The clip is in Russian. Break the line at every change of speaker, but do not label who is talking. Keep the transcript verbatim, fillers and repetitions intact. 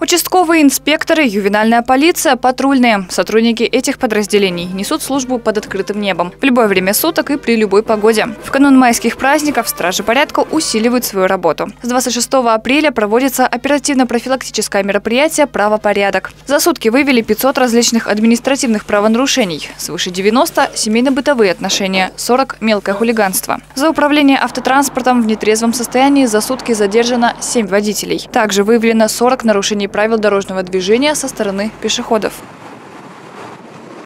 Участковые инспекторы, ювенальная полиция, патрульные. Сотрудники этих подразделений несут службу под открытым небом в любое время суток и при любой погоде. В канун майских праздников стражи порядка усиливают свою работу. С двадцать шестого апреля проводится оперативно-профилактическое мероприятие «Правопорядок». За сутки выявили пятьсот различных административных правонарушений, свыше девяноста – семейно-бытовые отношения, сорок – мелкое хулиганство. За управление автотранспортом в нетрезвом состоянии за сутки задержано семь водителей. Также выявлено сорок нарушений правил дорожного движения со стороны пешеходов.